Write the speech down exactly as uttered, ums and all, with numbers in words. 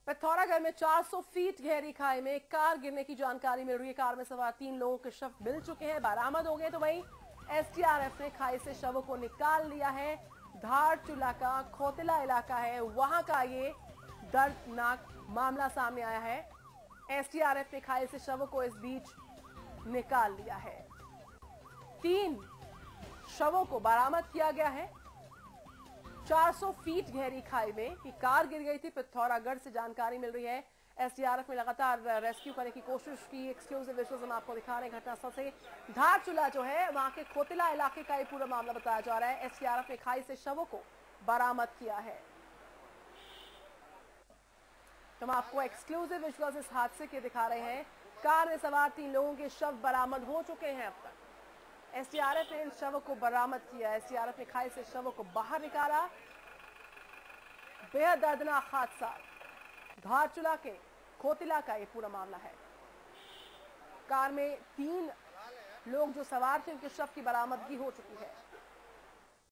पिथौरागढ़ में चार सौ फीट गहरी खाई में कार गिरने की जानकारी मिल रही है। कार में सवार तीन लोगों के शव मिल चुके हैं, बरामद हो गए। तो वहीं एसडीआरएफ ने खाई से शवों को निकाल लिया है। धारचूला का खोतिला इलाका है, वहां का ये दर्दनाक मामला सामने आया है। एसडीआरएफ ने खाई से शवों को इस बीच निकाल लिया है। तीन शवों को बरामद किया गया है। चार सौ फीट गहरी खाई में ये कार गिर गई थी। पिथौरागढ़ से जानकारी मिल रही है। एसडीआरएफ ने लगातार रेस्क्यू करने की कोशिश की। एक्सक्लूसिव विजुअल्स हम आपको दिखा रहे हैं घटनास्थल से। धारचूला जो है वहां के खोतिला इलाके का ये पूरा मामला बताया जा रहा है। एसडीआरएफ ने खाई से शवों को बरामद किया है। तो हम आपको एक्सक्लूसिव विजुअल्स इस हादसे के दिखा रहे हैं। कार में सवार तीन लोगों के शव बरामद हो चुके हैं। अब तक एसडीआरएफ ने इन शवों को बरामद किया। एसडीआरएफ ने खाई से शवों को बाहर निकाला। बेहद दर्दनाक हादसा धारचूला के खोतिला का ये पूरा मामला है। कार में तीन लोग जो सवार थे उनके शव की बरामदगी हो चुकी है।